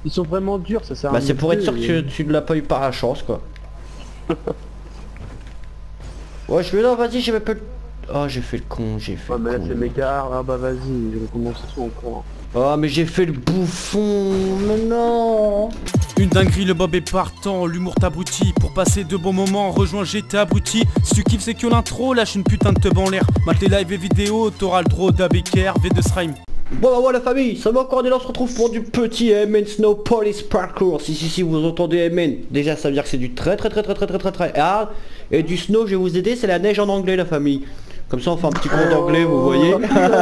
Ils sont vraiment durs, ça sert à Bah rien c'est de pour être jouer, sûr que tu ne l'as pas eu par la chance quoi. Ouais je vais là, vas-y j'ai pas... Oh j'ai fait le con, j'ai fait Ouais, le mais là con. c'est méga. Ah bah vas-y, je vais commencer son cours. Oh mais j'ai fait le bouffon, mais non. Une dinguerie, le Bob est partant, l'humour t'abrutit. Pour passer de bons moments, rejoins GT abruti. Si tu kiffes c'est que l'intro, lâche une putain de teub en l'air. Mate les lives et vidéos, t'auras le droit d'ABKR, V de Srime. Bon bah voilà la famille, ça va encore, on est là, on se retrouve pour du petit MN Snow Police Parkour. Si vous entendez MN, déjà ça veut dire que c'est du très hard. Et du snow, je vais vous aider, c'est la neige en anglais la famille. Comme ça on fait un petit cours d'anglais, vous voyez.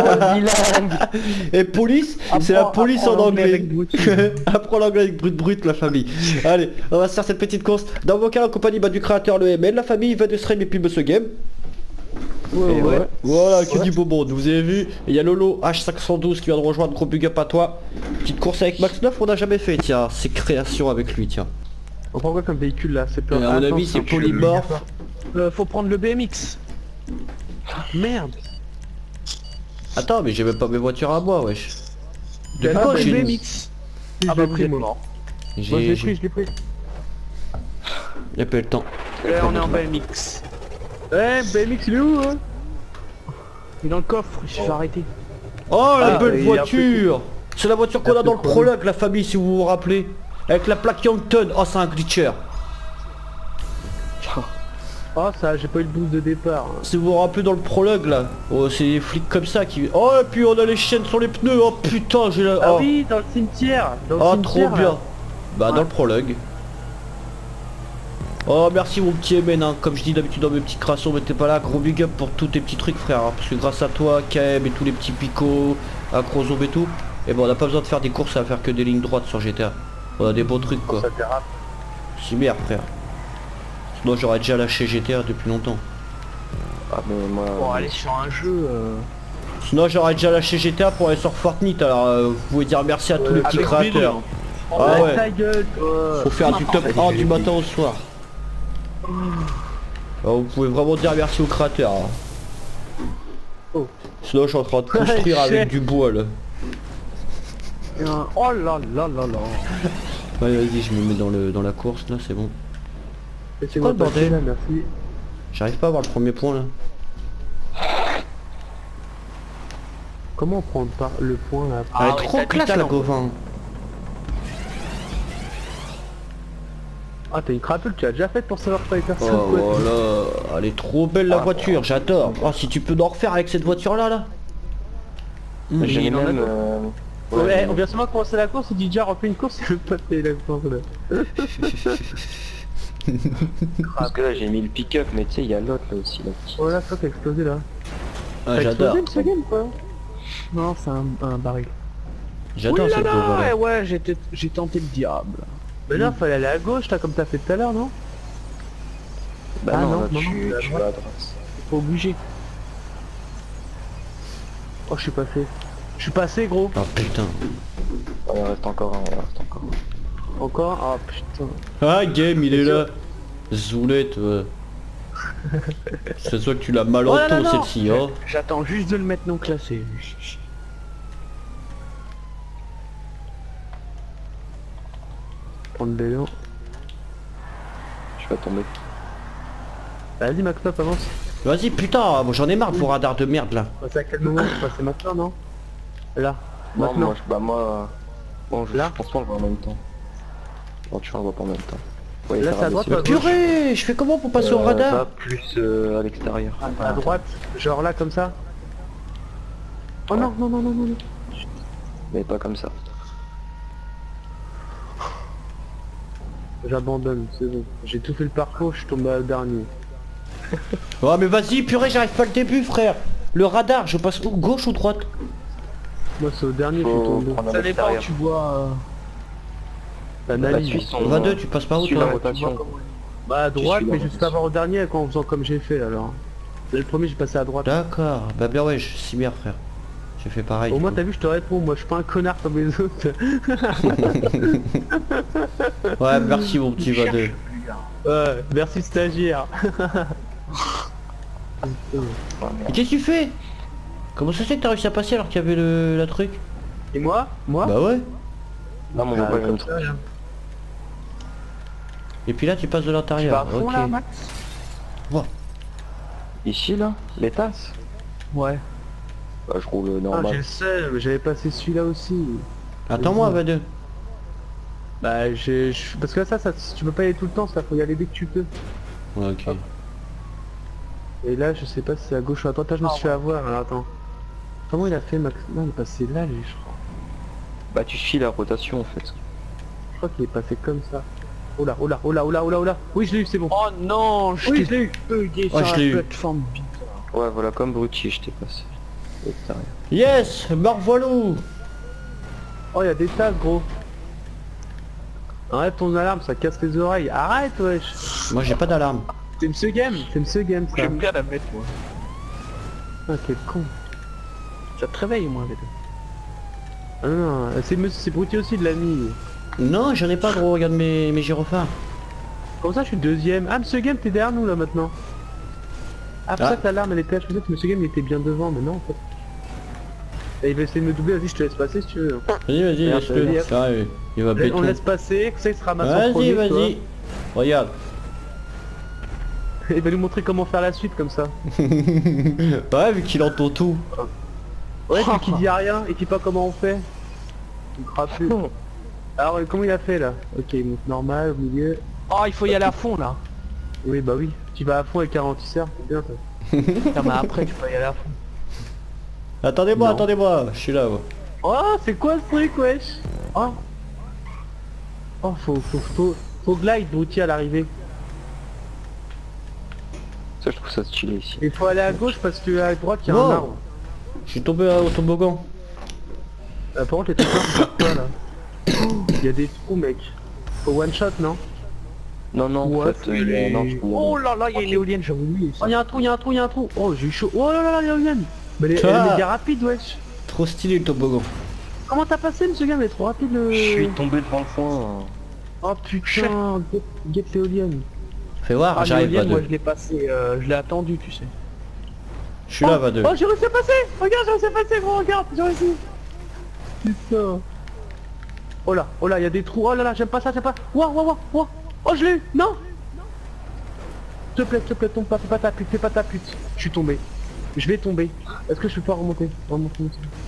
Et police, c'est la police en anglais. Apprends l'anglais avec brut la famille. Allez, on va se faire cette petite course. Dans mon cas en compagnie du créateur le MN, la famille va de Srime et puis Monsieur Game. Ouais. Voilà, que du beau monde, vous avez vu. Il y a Lolo H512 qui vient de rejoindre, gros big up à toi. Petite course avec Max 9, on n'a jamais fait, tiens, c'est création avec lui, tiens. On prend quoi comme véhicule là? C'est À mon avis c'est polymorphe. Faut prendre le BMX. Merde. Attends mais j'ai même pas mes voitures à moi wesh. Depuis Ah, quand bah, j'ai une... BMX. Ah bah pris moi. Je l'ai pris, je l'ai pris. Y'a pas le temps. Là on est en BMX. Eh BMX il est où hein? Il est dans le coffre, il faut arrêter. Oh la belle il voiture. C'est la voiture qu'on a dans le prologue la famille si vous vous rappelez. Avec la plaque Youngton, oh c'est un glitcher. Oh ça, j'ai pas eu le boost de départ. Si vous vous rappelez dans le prologue là, oh, c'est des flics comme ça qui... Oh et puis on a les chaînes sur les pneus, oh putain j'ai la... Ah oh. oui, dans le cimetière. Dans le Oh cimetière, trop bien. là. Bah dans le prologue. Oh merci mon petit MN hein. Comme je dis d'habitude dans mes petits crassons, mais t'es pas là, gros big up pour tous tes petits trucs frère hein. Parce que grâce à toi, KM et tous les petits picots, Acrozob et tout, et bon on a pas besoin de faire des courses à faire que des lignes droites sur GTA. On a des beaux trucs quoi. Ça dérape. C'est merde frère. Sinon j'aurais déjà lâché GTA depuis longtemps. Ah mais moi... Bon aller sur un jeu... Sinon j'aurais déjà lâché GTA pour aller sur Fortnite, alors vous pouvez dire merci à tous les petits avec créateurs. Oh, Ah ouais. ta gueule toi. Faut faire du top 1 du matin au soir. Alors, vous pouvez vraiment dire merci aux créateurs. Hein. Oh. Sinon je suis en train de construire avec du bois là. Oh là là là là. Ouais vas-y je me mets dans la course là, c'est bon. C'est quoi le bordel là, merci. J'arrive pas à avoir le premier point là. Comment on prend pas le point là? Elle est trop classe la Gauvin. Ah t'as une crapule, tu as déjà fait pour savoir pas les personnes Oh voilà, elle est trop belle la voiture, j'adore. Oh si tu peux en refaire avec cette voiture là. J'ai il en a même... Ouais, on vient seulement de commencer la course, il dit déjà refait une course, il veut pas payer la course là. Parce que là j'ai mis le pick-up, mais tu sais, il y a l'autre là aussi, là. Voilà, toi qui a explosé là. Ah T'as j'adore. explosé ce game quoi? Non, c'est un baril. J'adore cette Gauvin là. Ouais, j'ai tenté le diable. Mais là, fallait aller à gauche là, comme t'as fait tout à l'heure, non? Bah Ah, non, non, là, non, tu non, vas à droite. T'es pas obligé. Oh, je suis passé. Je suis passé, gros. Oh putain. Ouais, il reste encore un, il reste encore un. Encore? Ah putain. Ah game il est là. Zoulette ouais. C'est soit que tu l'as mal Oh là là, entendu non. celle-ci hein. J'attends juste de le mettre non classé. Prendre l'élan. Je vais tomber. Vas-y, Max Top, avance. Vas-y putain, moi j'en ai marre de vos radars de merde là. C'est à quel moment? C'est maintenant, non? Là. Non, Maintenant. moi, bah moi... Bon, je Là pense pas on le voit en même temps. Bon, tu vois, on le voit pas en même temps. Ouais, Là, ça c'est à rabaisse. droite, à gauche. Purée, je fais comment pour passer au Va radar? plus à l'extérieur. À droite, genre là, comme ça. Oh non, non, non, non, non, non. Mais pas comme ça. J'abandonne, c'est bon. J'ai tout fait le parcours, je suis tombé au dernier. Oh mais vas-y purée, j'arrive pas le début frère. Le radar, je passe où, gauche ou droite? Moi, c'est au dernier que je suis Faut tombé. prendre à Ça dépend où l'extérieur. tu vois... La L'analyse. Suisse, on 22, tu passes par où suit la toi? rotation. Bah à droite, suis la mais juste rotation. avant au dernier en faisant comme j'ai fait alors. Là, le premier, j'ai passé à droite. D'accord, bah bien ouais, c'est bien frère. J'ai fait pareil. Au du moins coup. t'as vu, je te réponds, moi je suis pas un connard comme les autres. Ouais merci mon petit Vadeux. Ouais, merci stagiaire. Mais qu'est-ce que tu fais? Comment ça se fait que t'as réussi à passer alors qu'il y avait la truc? Et moi? Moi? Bah ouais. Là, mon voit pas le même truc. Et puis là tu passes de Tu vas à l'intérieur. fond Ok. là, Max? Ici, là, les tasses. Ouais. Bah, je roule Ah, j'ai normal. le seul, j'avais passé celui-là aussi. Attends-moi, va-deux. Bah, parce que là, ça, tu peux pas y aller tout le temps, ça, faut y aller dès que tu peux. Ouais, ok. Et là, je sais pas si c'est à gauche ou à droite. Là, je me suis fait avoir. Alors, attends. Comment il a fait, Max? Non, il est passé là, lui, je crois. Bah, tu suis la rotation en fait. Je crois qu'il est passé comme ça. Oh là, oh là, oh là, oh là, oh là, oh là. Oui, je l'ai eu, c'est bon. Oh non, Oui, je l'ai eu. bugué Oh, je l'ai eu. plateforme bizarre. Ouais, voilà, comme Brutti, je t'ai passé. Et putain, rien. Yes, Marvoilou. Oh, il y a des tasses, gros. Arrête ton alarme, ça casse les oreilles. Arrête, wesh. Moi j'ai pas d'alarme. T'aimes ce game? T'aimes ce game, ça? J'aime bien la mettre moi. Ah, quel con. Ça te réveille moi avec. Ah non, c'est Brutti aussi de l'ami. Non, j'en ai pas gros, regarde mes gyrophares. Comme ça, je suis deuxième. Ah, Monsieur Game, t'es derrière nous, là, maintenant. Ah, pour Ah. ça que l'alarme, elle était... Je faisais que Monsieur Game, il était bien devant, mais non, en fait. Et il va essayer de me doubler, vas-y, je te laisse passer, si tu veux. Vas-y, vas-y, Regarde, laisse-le. vas-y, Ça, il va péter. On laisse passer, que ça, il se ramasse en Vas-y, premier, vas-y. Regarde. Il va nous montrer comment faire la suite, comme ça. Ouais, vu qu'il entend tout. Ouais, puis qu'il dit rien, et qu'il pas comment on fait. Il croit plus. Alors, comment il a fait, là? Ok, il monte normal, au milieu. Oh, il faut y aller à fond là. Oui, bah oui. Tu vas à fond avec un ralentisseur, c'est bien, ça. Non, mais après tu peux y aller à fond. Attendez-moi, Non. attendez-moi. Je suis là, ouais. Oh, c'est quoi ce truc, wesh? Oh. Oh, faut glide, Brutti, à l'arrivée. Ça, je trouve ça stylé ici. Il faut aller à gauche parce que à droite il y a Wow. un arbre. Je suis tombé au toboggan. Par contre les trucs là, c'est quoi là? Il y a des trous, mec. Faut one shot, non? Non, non, en Ouais, fait, c'est- non, je peux- Oh là là, il y a une éolienne, j'avais oublié ça. Oh, il y a un trou, il y a un trou, il y a un trou. Oh, j'ai eu chaud. Oh là là là, l'éolienne. Mais elle est Ah. méga rapide, wesh. Trop stylé le toboggan. Comment t'as passé, monsieur Game? Elle est trop rapide le... Je suis tombé devant le foin. Oh putain, get l'éolienne. Fais voir, Ah, j'arrive, l'éolienne, moi va je l'ai passé, je l'ai attendu, tu sais. Je suis là, va Oh, j'ai réussi à passer. Regarde, j'ai réussi à passer, gros, regarde, j'ai réussi. Putain. Oh là, il y a des trous. Oh là là, j'aime pas ça, j'aime pas. Ouah, ouah, ouah, ouah. Oh, je l'ai eu. Non. S'il te plaît, tombe pas, fais pas ta pute, fais pas ta pute. Je suis tombé. Je vais tomber. Est-ce que je peux pas remonter? Remonter.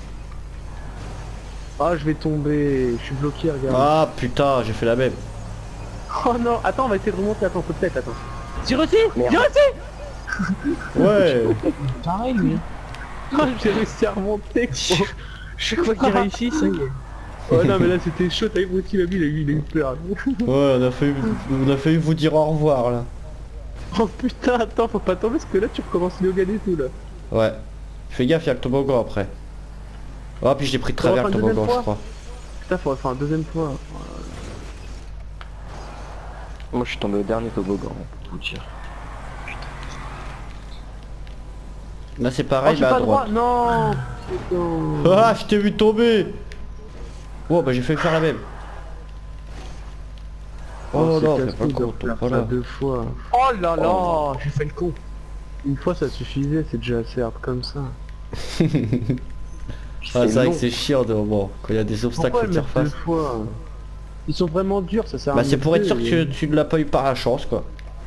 Ah, je vais tomber. Je suis bloqué, regarde. Ah putain, j'ai fait la même. Oh non, attends, on va essayer de remonter. Attends, peut-être, attends. J'ai réussi. Merde. J'ai réussi. Ouais. Pareil, lui. Oh, j'ai réussi à remonter, gros. Chaque fois qu'il réussit, ça y est. Oh non, mais là c'était chaud. T'as vu, Brutti, il a eu peur. Ouais, on a failli vous dire au revoir là. Oh putain, attends, faut pas tomber parce que là tu recommences Logan et tout là. Ouais. Fais gaffe, il y a le toboggan après. Oh, puis j'ai pris de travers le refaire une toboggan, deuxième je crois. Putain, faudrait faire un deuxième fois. Moi, je suis tombé au dernier toboggan, pour vous dire. Là c'est Oh, pareil, j'ai bah à pas droit. droite. Non. Putain. Ah, je t'ai vu tomber. Oh, bah j'ai failli faire la même. Oh c'est non, fais casse-couille pas le de con, refaire voilà. ça 2 fois. Oh là là, j'ai fait le con. Une fois ça suffisait, c'est déjà assez hard comme ça. Ah, c'est vrai que c'est chiant de moment quand il y a des obstacles Pourquoi faut le que tu mettre 2 refasses. fois? Ils sont vraiment durs, ça sert à Bah rien c'est de pour être jouer, sûr que et- tu ne l'as pas eu par la chance quoi.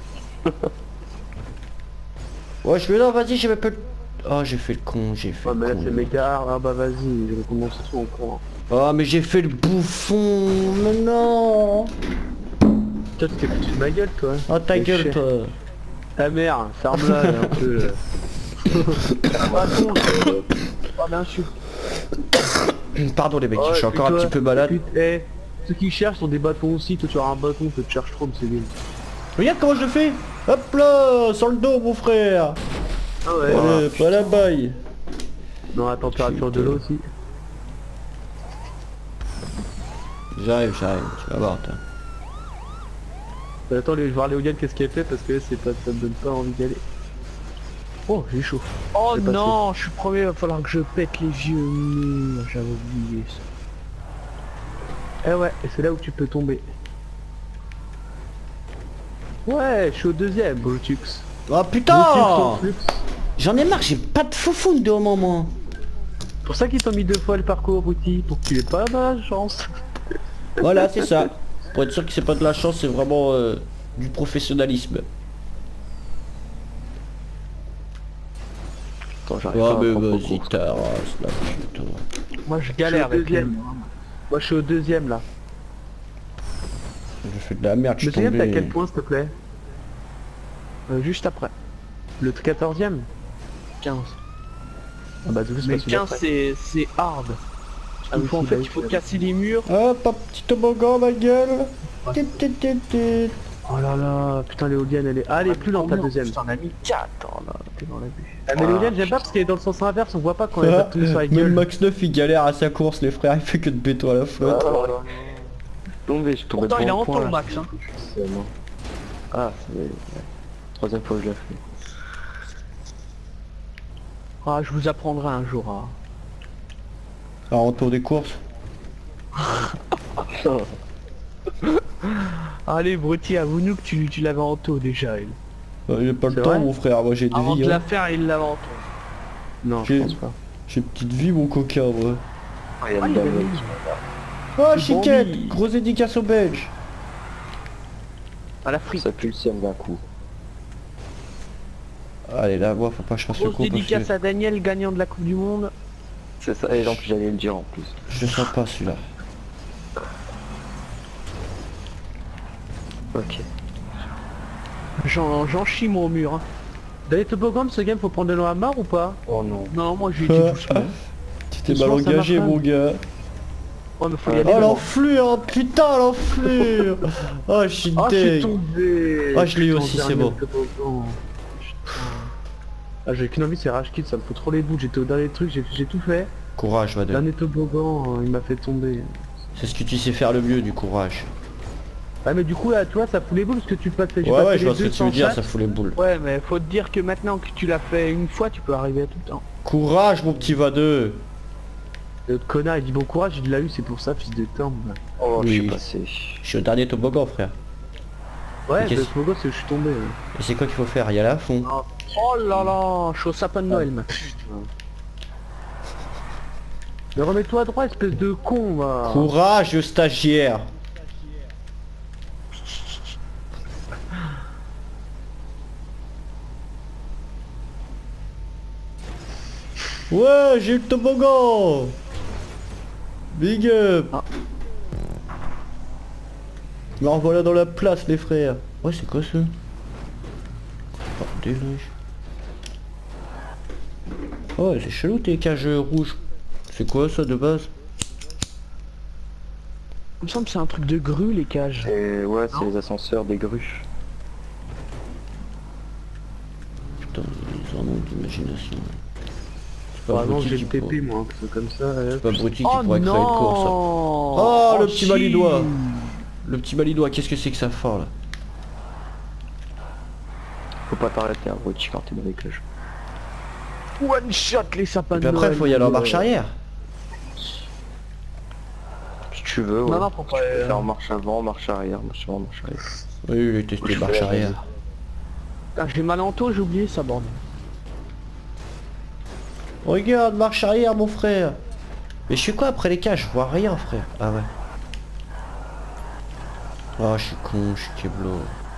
Ouais, je vais là, vas-y, j'ai même pas... Oh, j'ai fait le con, j'ai fait Ouais, mais là le c'est con. méga hard. Ah bah vas-y, je recommence tout encore. Oh, mais j'ai fait le bouffon, mais non. Toi tu t'es foutu de ma gueule toi. Oh, ta Fais gueule, chier. toi. Ta mère, ferme-la là, un peu. Là. Ah bon, oh bien sûr. Pardon les mecs, je suis encore un petit peu malade. Eh, ceux qui cherchent sont des bâtons aussi, toi tu auras un bâton, toi tu cherches trop, c'est bien. Regarde comment je le fais. Hop là, sur le dos mon frère. Ah ouais. Allez, pas la baille. Non, la température de l'eau aussi. J'arrive, tu vas voir toi. Attends, je vais voir Léodiane qu'est-ce qu'elle fait parce que c'est pas, ça me donne pas envie d'y aller. Oh, j'ai chaud. Oh C'est passé. non, je suis premier, il va falloir que je pète les vieux murs, j'avais oublié ça. Eh ouais, et c'est là où tu peux tomber. Ouais, je suis au deuxième, Brutux. Oh Brutux, putain. ton flux. J'en ai marre, j'ai pas de foufoune de moment. C'est pour ça qu'ils t'ont mis 2 fois le parcours, Brutti, pour que tu aies pas la chance. Voilà, c'est ça. Pour être sûr que c'est pas de la chance, c'est vraiment du professionnalisme. Attends, j'arrive Ah pas à mais prendre vas-y, beaucoup. ta race, là, putain. Moi je Je suis galère au avec deuxième. Moi je suis au deuxième là. Je fais de la merde, je Le suis deuxième, t'as tombé. quel point s'il te plaît? Juste après. Le 14e 15. Ah bah du coup c'est Mais pas celui 15 d'après. c'est hard. Ah oui, En si, fait bah, il faut oui. casser les murs. Hop, un petit toboggan, ma gueule. Tit, tit, tit, tit. Oh là là, putain l'éolienne elle est... Ah elle est plus dans ta deuxième. T'en as mis 4. Oh là, t'es dans la vue. Ah mais l'éolienne j'aime pas parce qu'elle est dans le sens inverse, on voit pas quand elle va Ah, tomber sur la même gueule. Max 9 il galère à sa course, les frères, il fait que de béton à la flotte. Tombé, je suis tombé Pourtant il est devant en le point, ton là. max. Hein. Ah, c'est... ouais. Troisième fois que je l'ai fait. Ah je vous apprendrai un jour à... Alors en tour des courses. Allez Brutti, avoue-nous que tu l'avais en taux déjà. J'ai pas le C'est temps vrai mon frère, moi j'ai de Avant vie. de Hein. la faire il l'avait en taux. Non, J'ai- je pense pas. J'ai une petite vie mon coquin moi. Ah, il y a Ah, le il y avait David. mis. Oh C'est chiquette, Bambi. grosse dédicace aux Belges. À la frite. Ça pue le ciel d'un coup. Allez là, moi faut pas que je fasse le Grosse coup parce dédicace que à Daniel, gagnant de la Coupe du Monde. C'est ça, et donc j'allais le dire en plus. je le sens pas celui-là. Ok. J'en chie mon mur. Hein. Dans les toboggans de ce game faut prendre de l'eau à mort ou pas? Oh non. Non, moi j'ai été doucement. Tu t'es Doucement, mal ça engagé marche pas. mon gars. Ouais mais faut y Oh, aller. Oh maintenant. l'enflure, putain l'enflure. Oh je suis Ah je suis deg. tombé. Ah, je l'ai eu Putain, aussi, c'est dernier bon. toboggan. Putain. Ah j'ai qu'une envie c'est rage kit, ça me fout trop les bouts, j'étais au dernier truc, j'ai tout fait. Courage Vadel. Dernier toboggan, il m'a fait tomber. C'est ce que tu sais faire le mieux du courage. Ouais mais du coup là tu vois ça fout les bouts parce que tu passes j'ai Ouais passé ouais je les vois ce que deux tu veux sans dire, chasse. ça fout les boules. Ouais, mais faut te dire que maintenant que tu l'as fait une fois, tu peux arriver à tout le temps. Courage mon petit Vadeux. L'autre connard il dit bon courage, il l'a eu c'est pour ça fils de timbre. Oh, je Oui. suis passé. Je suis au dernier toboggan frère. Ouais Mais le qu'est-ce- toboggan c'est que je suis tombé. Et c'est quoi qu'il faut faire? Y aller à fond. Oh là là, chaud sapin de Noël, ma putain. Mais remets-toi à droite espèce de con va. Courage stagiaire. Ouais, j'ai eu le toboggan. Big up. Ah. Me revoilà dans la place les frères. Ouais c'est quoi ça? Oh, déluge. Oh c'est chelou tes cages rouges. C'est quoi ça de base? Il me semble que c'est un truc de grue, les cages. Et ouais, c'est Non. les ascenseurs des grues. Putain, ils en ont d'imagination. C'est pas Vraiment Brutti j'ai qui le pourrait- TP moi, c'est comme ça. c'est pas Brutti qui Oh pourrait créer une course. ça. non. Oh, le petit si. Malidois. Le petit Malidois, qu'est-ce que c'est que ça fort là? Faut pas t'arrêter un bruit quand t'es dans les cages. One shot les sapins Et de puis après Noël. faut y aller en marche arrière. Si tu veux, ouais. Non, non, faut pas... Tu peux faire marche avant, marche arrière, marche avant, marche arrière. Oui, j'ai testé Je marche fais- arrière. Ah, j'ai mal en taux, j'ai oublié ça, bordel. Regarde, marche arrière mon frère. Mais je suis quoi après les cages? Je vois rien frère. Ah ouais. Oh je suis con, je suis keblo.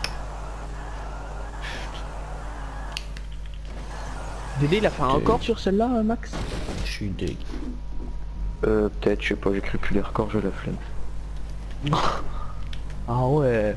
Dédé, il a fait un record sur celle-là, Max? Je suis deg. Peut-être, je sais pas, j'écris plus les records, j'ai la flemme. Ah ouais.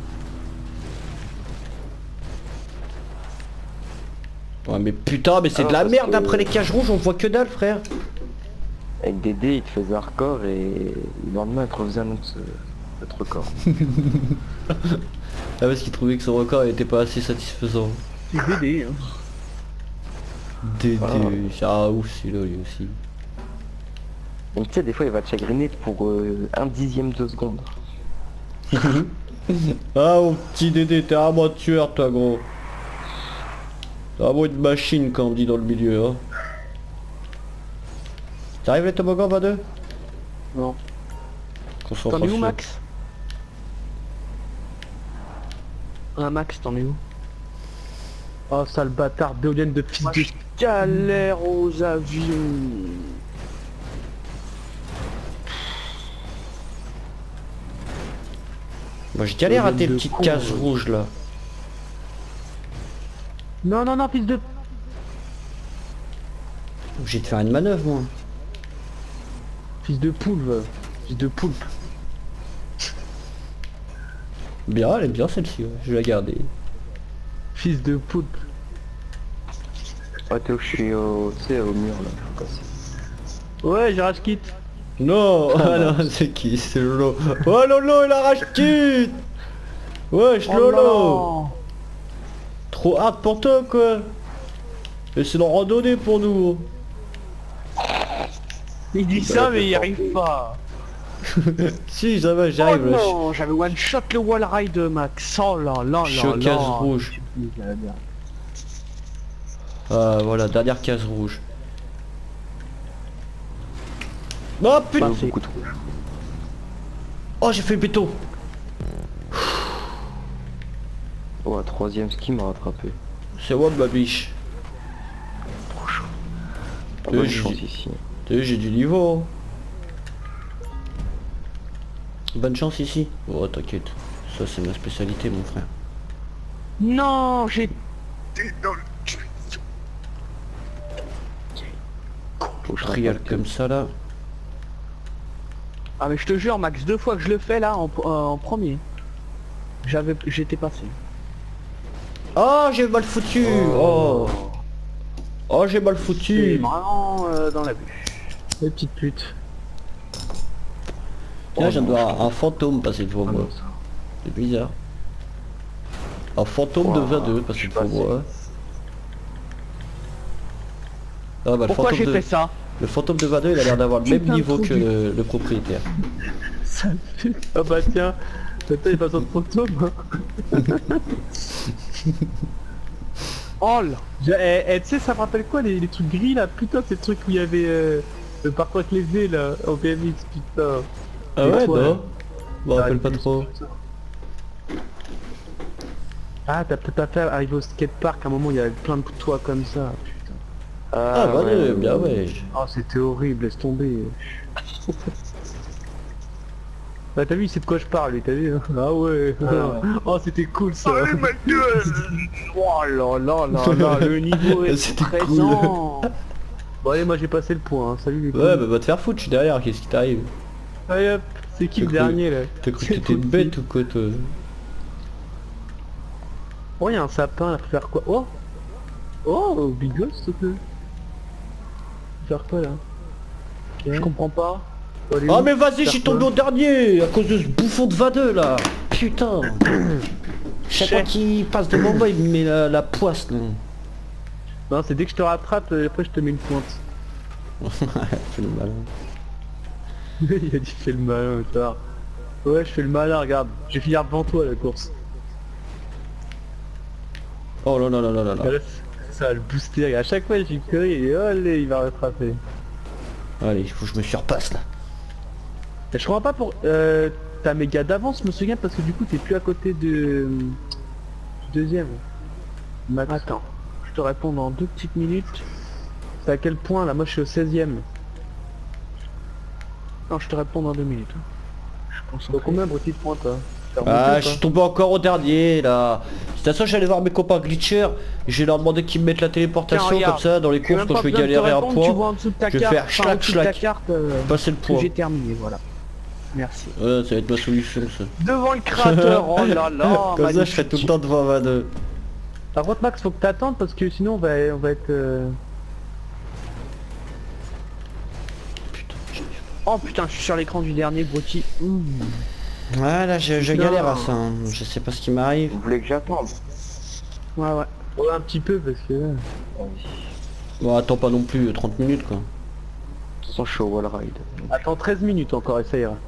Ouais mais putain mais c'est de la parce merde que- après les cages rouges, on voit que dalle frère. Avec des dés, il te faisait un record et le lendemain, il te refaisait un autre record. Ah parce qu'il trouvait que son record était pas assez satisfaisant. C'est Dédé, hein. Dédé, Ah. c'est un ouf celui-là lui aussi. Donc tu sais, des fois, il va te chagriner pour un dixième de seconde. Ah mon petit Dédé, t'es un moi tueur toi gros. T'es un moi une machine quand on dit dans le milieu hein. T'arrives les toboggans pas deux? Non. T'en Concentration. es où, Max? Ah, Max, t'en es où? Oh sale bâtard d'éolienne de fils Moi, de... je galère aux avions. Moi je galère à tes de petites con, cases ouais. rouges là. Non, non, non, fils de... J'ai de faire une manœuvre moi. Fils de poulpe. Fils de poulpe. Bien, elle est bien celle-ci, ouais. Je vais la garder. Fils de poulpe. Ah Théo, je suis au, tu sais, au mur là. Je suis passé. Ouais, j'ai rage kit. Non, ah non, c'est qui? C'est Lolo. Oh Lolo, il arrache tout. Wesh Oh Lolo. non. Trop hard pour toi quoi. Et c'est dans randonnée pour nous. Il dit ça mais il arrive pas. Si, ça va, Oh j'arrive. là. non, j'avais one shot le wall ride Max. Oh là là Je suis là aux cases là. rouges. Ah voilà, dernière case rouge. Oh putain. Beaucoup trop. Oh j'ai fait le béton. Oh, troisième ski m'a rattrapé. C'est moi ma biche. Bonne j'ai- chance ici. J'ai du niveau. Bonne chance ici. Oh t'inquiète. Ça c'est ma spécialité mon frère. Non, j'ai... Faut que je Trial rattrape. comme ça là. Ah mais je te jure Max, 2 fois que je le fais là en premier. J'étais passé. Oh j'ai mal foutu. Oh. Oh j'ai mal C'est foutu. vraiment dans la bûche. Les petites putes. Là je dois avoir un fantôme passer devant moi. C'est bizarre. Un fantôme de 22 passer devant moi. Ah bah, Pourquoi j'ai de... fait ça? Le fantôme de 22 il a l'air d'avoir le même Putain, niveau trop que le propriétaire. Ça me fait... Ah bah tiens, peut-être il pas besoin de fantôme. Oh là. Tu sais ça me rappelle quoi les trucs gris là? Putain c'est le truc où il y avait le parcours avec les V là en BMX putain. Ah Et ouais toi, non. Je me Ah, rappelle pas les trop. bus, Ah t'as peut-être pas fait arriver au skatepark à un moment il y avait plein de toits comme ça. Putain. Ah bah ouais, bien ouais. ouais. Oh c'était horrible, laisse tomber. Bah t'as vu il sait de quoi je parle lui, t'as vu hein. Ah ouais. Oh c'était cool ça. Oh là là là là, le niveau est C'était présent. Bon allez moi j'ai passé le point, hein. Salut les couilles. Ouais bah va te faire foutre, je suis derrière, qu'est-ce qui t'arrive? Allez hop, c'est qui le T'as dernier là? T'as cru que t'étais une bête ou quoi toi? Oh y'a un sapin là, faut faire quoi? Oh. Oh big gosse s'il te plaît. Faut faire quoi là? Je comprends pas. Faut aller Oh où? mais vas-y, Faire je suis tombé quoi au dernier à cause de ce bouffon de 22 là. Putain. Chaque fois qu'il passe devant moi, il me met la poisse là. Non c'est dès que je te rattrape, après je te mets une pointe. Fais le malin. Il a dit fais le malin tard. Ouais je fais le malin regarde, je vais finir devant toi la course. Oh là là là là là là. Là, ça va le booster, à chaque fois j'ai curry et allez il va rattraper. Allez, il faut que je me surpasse là. Et je comprends pas pour... T'as méga d'avance je me souviens parce que du coup t'es plus à côté de... du deuxième. Max. Attends, je te réponds dans 2 petites minutes. C'est à quel point là? Moi je suis au 16ème. Non je te réponds dans 2 minutes. Je pense au combien petit de points toi? Ah, je suis tombé encore au dernier là. De toute façon, j'allais voir mes copains glitchers. Je vais leur demander qu'ils me mettent la téléportation. Tiens, regarde. Comme ça dans les courses quand je vais galérer un Tu point. vois en dessous de ta je vais carte, faire enfin, en schlac, dessous de ta schlac. carte Passer le que point. j'ai terminé, voilà. Merci. Ouais, ça va être ma solution ça. Devant le créateur, oh là là. Comme ça, je serai tout le temps devant 22. Par contre Max faut que t'attendes parce que sinon on va être... Putain, Oh putain je suis sur l'écran du dernier Broti. voilà, je Non. galère à ça. Hein. Je sais pas ce qui m'arrive. Vous voulez que j'attende? Ouais ouais. Ouais un petit peu parce que... Bon, attends pas non plus 30 minutes quoi. De toute façon, je suis au wall ride. Attends 13 minutes encore et ça ira.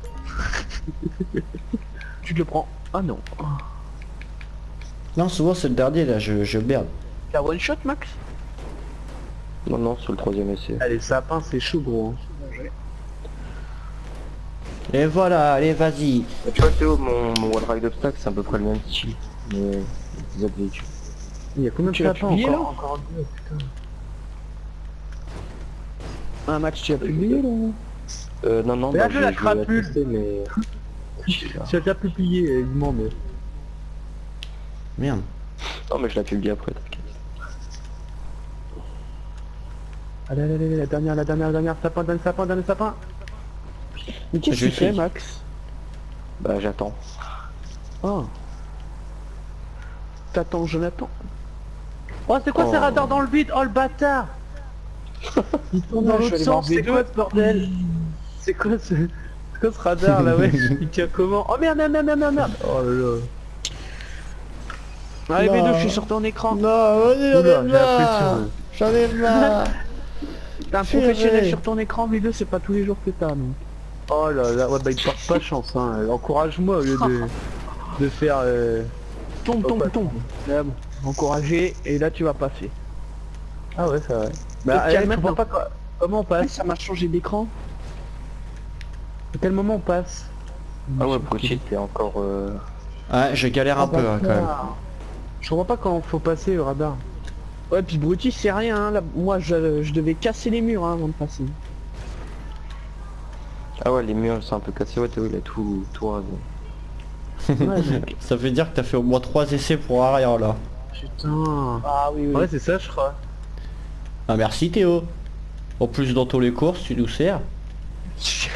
Tu te le prends. Ah non. Non, souvent c'est le dernier là, je merde. T'as one shot Max? Non, non, sur le troisième essai. Allez sapin c'est chaud gros. Et voilà, allez vas-y. Tu vois Théo, mon wall ride obstacle, c'est à peu près le même style. Mais des autres véhicules. Il y a combien de Tu l'as sapins publié, encore? Encore deux, putain. Ah Max tu as publié là? Non, non, Regarde bah, la je vais crapule. tester, mais... J'ai déjà publié, il demande. Merde. Non mais je la publie après, t'inquiète. Allez, allez, allez, la dernière, sapin, dans le sapin. Mais qu'est-ce que tu fais, Max? Bah j'attends. Oh. T'attends, Jonathan. Oh, c'est quoi ces radars dans le vide? Oh, le bâtard. Il tourne dans l'autre sens, c'est quoi ce bordel? C'est quoi ce radar là, ouais? Il tient comment? Oh merde, merde, merde, merde, merde. Oh là là. Allez, V2, je suis sur ton écran. Non, vas-y, j'en ai marre. T'es un professionnel sur ton écran, V2, c'est pas tous les jours que t'as, non? Oh là là, ouais, bah il porte pas chance, hein. Encourage-moi au lieu de faire... Tombe. Là, bon. Encourager, et là tu vas passer. Ah ouais, c'est vrai. Bah, je comprends pas comment on passe. Ça m'a changé d'écran. À quel moment on passe? Ah ouais, Brutti, t'es encore... Ouais, je galère un peu, hein, quand même. Je comprends pas quand faut passer au radar. Ouais, puis Brutti c'est rien, hein. Là, moi je devais casser les murs, hein, avant de passer. Ah ouais, les murs sont un peu cassés, ouais, Théo, il a tout rasé. Ouais, ça veut dire que t'as fait au moins 3 essais pour arrière là. Putain. Ah oui, oui. Ouais, c'est ça, je crois. Ah merci Théo. En plus dans tous les courses, tu nous sers. Tu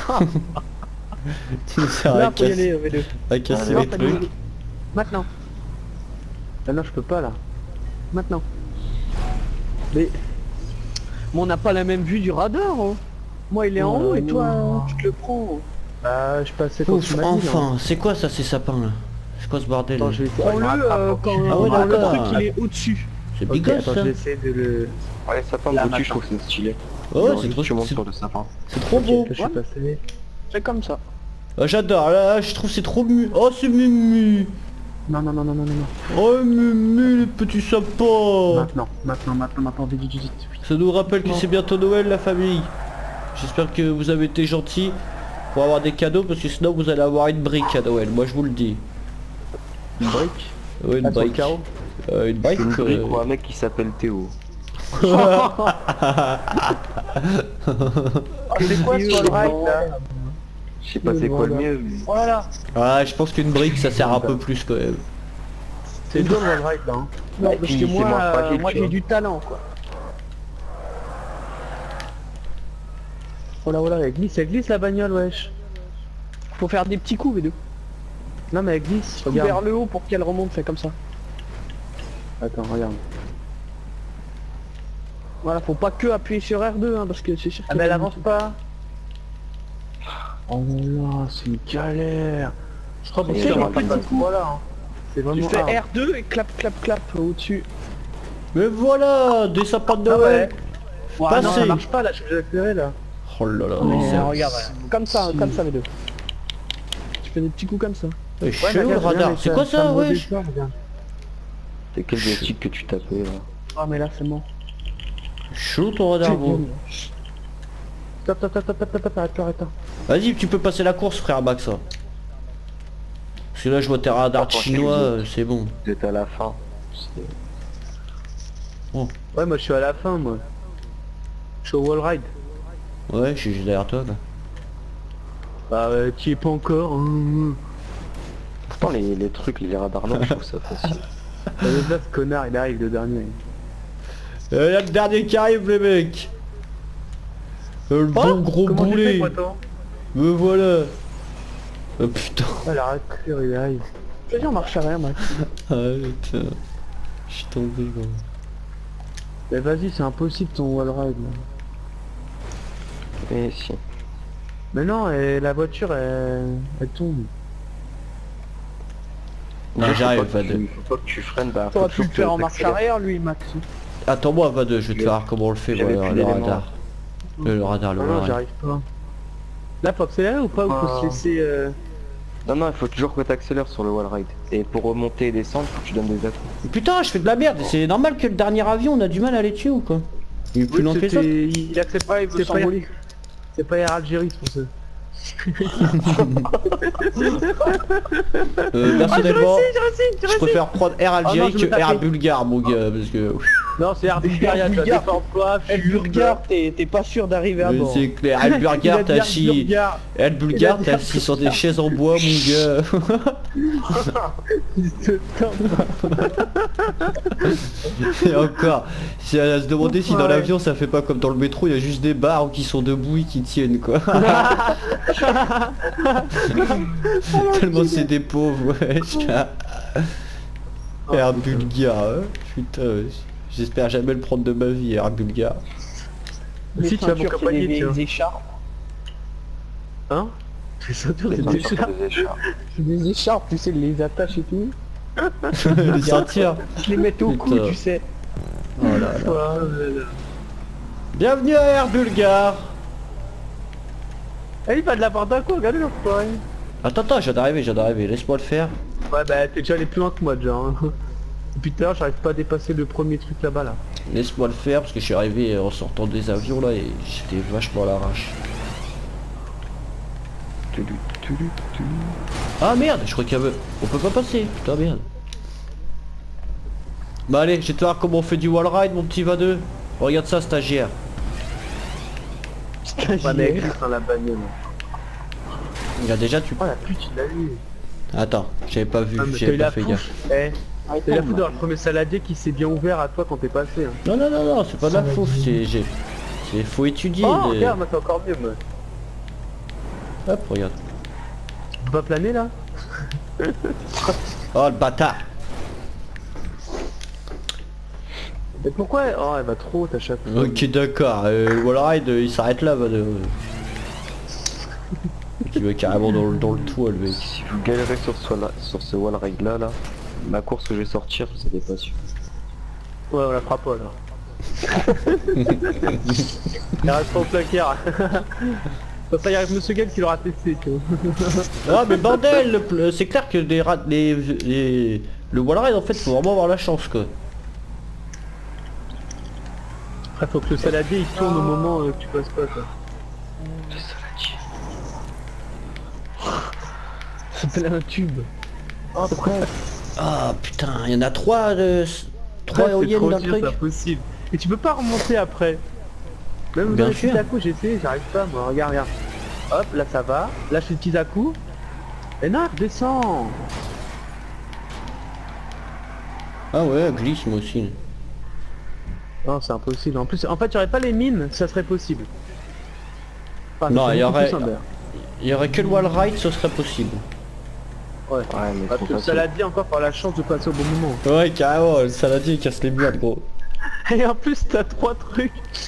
nous sers à casser, les trucs. Maintenant. Ah non, je peux pas là. Maintenant. Mais on n'a pas la même vue du radar, hein. Moi il est en haut et toi tu te le prends. Bah je passais quand tu m'as dit. Enfin, c'est quoi ça ces sapins là? C'est quoi ce bordel? Prends-le quand le truc il est au-dessus. C'est bigosse ça. Je vais essayer de le... Ouais, les sapins Brutti, je trouve que c'est stylé. Oh c'est trop tu montes sur le sapin. C'est trop beau. Je suis passé. C'est comme ça. J'adore, là je trouve c'est trop mu. Oh c'est mumu. Non. Oh mumu les petits sapins. Maintenant, vite. Ça nous rappelle que c'est bientôt Noël la famille. J'espère que vous avez été gentils pour avoir des cadeaux parce que sinon vous allez avoir une brique à Noël, moi je vous le dis. Une brique? Ouais, une brique. Une brique ou un mec qui s'appelle Théo. C'est quoi ce wallride là? Je sais pas c'est quoi le mieux mais... Voilà. Ouais je pense qu'une brique ça sert un peu plus quand même. C'est dur le wallride là, hein. Non parce que moi j'ai du talent quoi. Oh là, elle glisse la bagnole, wesh. Faut faire des petits coups, V2. Non mais elle glisse, regarde. Vers le haut pour qu'elle remonte, fait comme ça. Attends, regarde. Voilà, faut pas que appuyer sur R2, hein, parce que c'est sûr que... Ah mais elle avance pas. Oh là, c'est une galère. Je crois que c'est un petit coup. Voilà, hein. C'est vraiment... Tu fais R2 et clap au-dessus. Mais voilà, des sapins de Noël. Ouais, non, ça marche pas là, je suis accéléré là. Oh là là, regarde, comme ça, les deux. Tu fais des petits coups comme ça. Ouais, chelou le radar, c'est quoi ça, wesh? C'est quel joystick que tu tapais là? Ah mais là c'est bon. Chelou ton radar gros. Stop, arrête. Vas-y, tu peux passer la course frère Max. Parce que là je vois tes radars chinois, c'est bon. Vous êtes à la fin. Oh. Ouais moi je suis à la fin moi. Je suis au wallride. Ouais, je suis juste derrière toi là. Bah tu es pas encore. Pourtant les trucs, les radars non, je trouve ça facile. Là ce connard il arrive le dernier. Il y a le dernier qui arrive les mecs. Le bon gros boulet. Me voilà. Oh putain. Ah la raclure il arrive. Vas-y on marche arrière Max. Ah putain. Je suis tombé gros. Mais vas-y c'est impossible ton wallride là. Mais si. Mais non, la voiture elle tombe. Non j'arrive Vade. Faut pas que tu freines, bah t'aurais pu le faire en marche arrière lui Max. Attends-moi Vade, je vais te faire comment on le fait voilà, le radar. Le radar, non, j'arrive pas. Là faut accélérer ou pas ou faut se laisser Non, il faut toujours que t'accélères sur le wallride. Et pour remonter et descendre, faut que tu donnes des atouts. Putain, je fais de la merde, c'est normal que le dernier avion on a du mal à les tuer ou quoi? Il est plus lent que ça. Il accepte pas, il veut s'envoler. C'est pas Air Algérie pour ça. Personnellement, je préfère prendre Air Algérie que Air Bulgare mon gars, parce que... Non, c'est Herbulgar, tu as des emplois, Herbulgar, t'es pas sûr d'arriver à Mais bord. c'est clair, Herbulgar t'as assis. Herbulgar t'as assis sur des chaises en bois mon gars. Il se tente. Et encore, c'est à se demander si dans l'avion ça fait pas comme dans le métro, il y a juste des barres qui sont debout et qui tiennent quoi. Tellement c'est des pauvres, wesh. Herbulgar, hein. Putain, j'espère jamais le prendre de ma vie, Herbulgar. Si tu vas m'accompagner, des tiens. écharpes. Hein? C'est ça, tu Les des écharpes. écharpes. Des écharpes, tu sais, les attaches et tout. Les ceinture. Je les mettais au cou, Putain. tu sais. Oh là là. Voilà. Bienvenue à Herbulgar. Eh, il va de la part d'un coup, regardez l'enfoiré. Attends, je viens d'arriver, laisse-moi le faire. Ouais, bah t'es déjà allé plus loin que moi déjà. Hein. Depuis tout à l'heure, j'arrive pas à dépasser le premier truc là-bas là. Laisse-moi le faire parce que je suis arrivé en sortant des avions là et j'étais vachement à l'arrache. Ah merde, je crois qu'il y avait... On peut pas passer, putain merde. Bah allez, je vais te voir comment on fait du wall ride mon petit 22. Regarde ça stagiaire. Ouais, mais glisse dans la bagnole. Regarde déjà tu... Oh la pute, il l'a eu. Attends, j'avais pas vu, Ah, mais t'as j'avais eu pas la fait fouf. gaffe. Eh, t'as eu la fouf dans le premier saladier qui s'est bien ouvert à toi quand t'es passé. Hein. Non, c'est pas de la fouf, c'est faut étudier. Oh, de- regarde, moi c'est encore mieux, moi. Hop, regarde. Tu peux pas planer là? Oh le bâtard. Mais pourquoi? Oh, elle va trop ta chaque fois. Ok d'accord, le wall ride il s'arrête là, va de... Tu vas carrément dans le toit le mec. Si vous galérez sur ce wall ride là, ma course que je vais sortir, vous savez pas sûr. Ouais, on la fera pas là. Il reste pas au placard. Ça y arrive Monsieur Gale qui l'aura testé, tu vois. Ah mais bordel, c'est clair que le wall ride en fait faut vraiment avoir la chance quoi. Après faut que le saladier il tourne au moment que tu passes pas quoi. Le saladier. C'est plein un tube. Oh, bref. Ah putain, il y en a trois Après, c'est éoliennes trop dans le dur, truc. c'est impossible. Et tu peux pas remonter après. Même Bien dans les sûr. petits à-coups j'ai essayé, j'arrive pas moi, regarde. Hop, là ça va. Là je fais le petit à-coups. Et non, redescends. Ah ouais, glisse moi aussi. Non, c'est impossible. En plus, en fait, il y aurait pas les mines, ça serait possible. Enfin, Non, ça il y serait beaucoup aurait- plus simple, d'ailleurs. Il y aurait que le wall ride, ce serait possible. Ouais. Ouais, mais Parce trop que le facile. saladier encore par la chance de passer au bon moment. Ouais carrément, le saladier il casse les murs gros. Et en plus, t'as 3 trucs.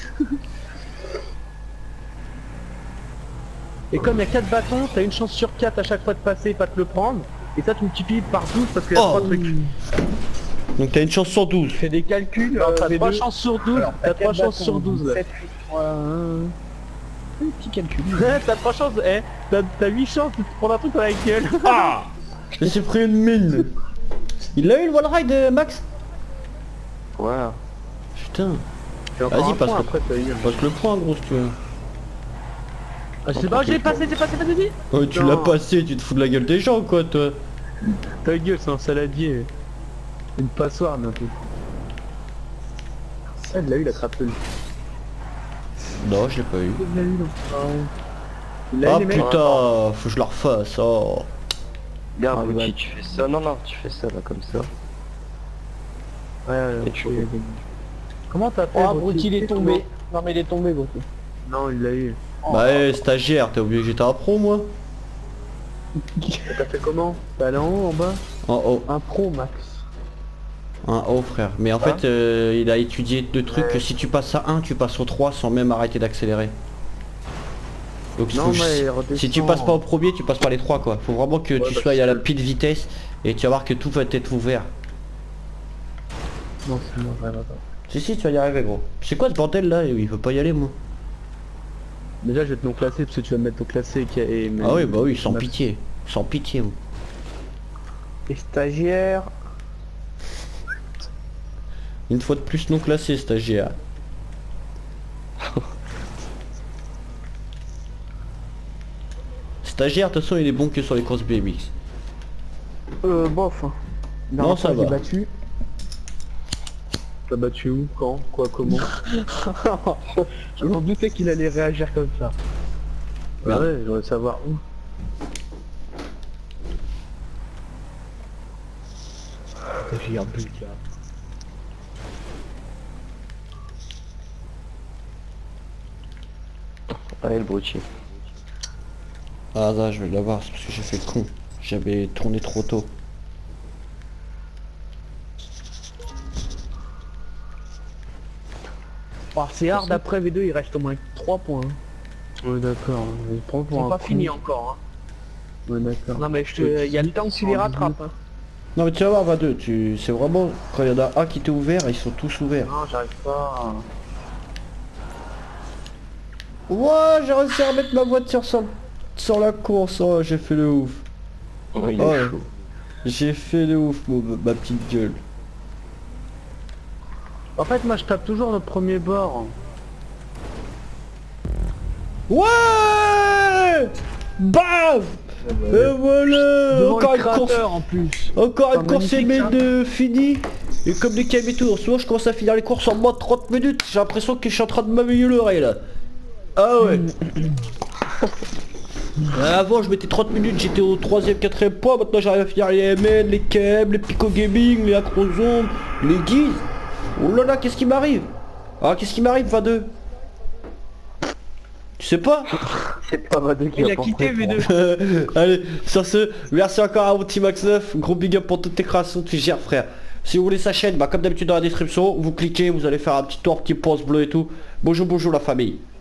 Et comme il y a 4 bâtons, t'as une chance sur 4 à chaque fois de passer et pas te le prendre. Et ça, tu multiplies par 12 parce qu'il y a Oh. 3 trucs. Donc t'as une chance sur 12. Fais des calculs. Non, t'as fais 3 deux. chances sur 12. Alors, T'as 3 quatre chances sur bâtons, 12. 7, 8, 3, 1. Petit calcul. T'as 3 chances. Eh, t'as 8 chances de te prendre un truc dans la gueule. Ah, je me suis pris une mine. Il l'a eu le wall ride Max? Ouais. Putain. Et encore Vas-y, un passe point, le- après, t'as eu. Passe le point gros si tu veux. Ah, c'est pas, j'ai passé, vas-y. Oh tu Non. l'as passé, tu te fous de la gueule des gens quoi toi. Ta gueule, c'est un saladier. Une passoire bientôt. Ça, il l'a eu, il a attrapé le. Non je l'ai pas eu. Il l'a eu, l'enfoiré. Il l'a Ah eu, les mecs. putain, faut que je la refasse, oh. Regarde, Ah, Brutti, ouais. tu fais ça. Non, tu fais ça là comme ça. Ouais, Et tu- oui. Comment t'as fait Oh, Brutti Brutti, il est tombé. Non, mais il est tombé, Brutti. Non, il l'a eu. Bah stagiaire, t'as oublié que j'étais un pro moi? T'as fait comment? T'es allé en haut, en bas? En haut, Un pro, Max. en haut frère. Mais en fait il a étudié deux trucs que si tu passes à 1, tu passes au 3 sans même arrêter d'accélérer. Donc Non, faut- mais si tu passes pas au premier, tu passes par les 3 quoi. Faut vraiment que tu bah, sois à la c'est- pile vitesse et tu vas voir que tout va être ouvert. Non, c'est moi, vraiment pas. Si tu vas y arriver gros. C'est quoi ce bordel là? Il veut pas y aller moi. Déjà, je vais te non classer parce que tu vas me mettre au classé et... Ah oui bah oui, sans Max. pitié. Sans pitié moi. Et stagiaire. Une fois de plus non classé stagiaire. Stagiaire de toute façon il est bon que sur les courses BMX. Bof. Hein. Non, ça J'ai va. battu. T'as battu où? Quand? Quoi? Comment? Je m'en doutais qu'il allait réagir comme ça. Bah ouais, j'aurais savoir où. J'ai un but là. Allez, le broutier. Ah là, je vais l'avoir, c'est parce que j'ai fait le con. J'avais tourné trop tôt. Oh, c'est hard après V2, il reste au moins 3 points. Hein. Ouais d'accord, je prends pour C'est un pas con. fini encore. Ouais d'accord. Hein. Non mais il y a le temps que tu les rattrapes. Hein. Non mais tu vas voir, va deux, c'est vraiment, quand il y en a un qui t'est ouvert, ils sont tous ouverts. Non, j'arrive pas. Ouah, j'ai réussi à remettre ma voiture sur la course, oh, j'ai fait le ouf. Oh, il Oh, est chaud. j'ai fait le ouf, ma petite gueule. En fait, moi je tape toujours le premier bord. Ouais, bam. Et voilà, Devant encore le une course, créateur en plus. encore une C'est course magnifique, aimée ça. de finie. Et comme des KM et tout, souvent je commence à finir les courses en moins de 30 minutes, j'ai l'impression que je suis en train de m'améliorer là. Ah ouais. Avant je mettais 30 minutes, j'étais au 3ème, 4ème point, maintenant j'arrive à finir les MN, les KM, les Pico Gaming, les Acrozones, les guides. Oh là là, qu'est-ce qui m'arrive? Ah, qu'est-ce qui m'arrive, 22? Tu sais pas? C'est pas Vadeux qui Il a porté quitté pour- V2. Allez, sur ce, merci encore à mon Team Max 9, gros big up pour toutes tes créations, tu gères frère. Si vous voulez sa chaîne, bah comme d'habitude dans la description, vous cliquez, vous allez faire un petit tour, petit pouce bleu et tout. Bonjour, bonjour la famille.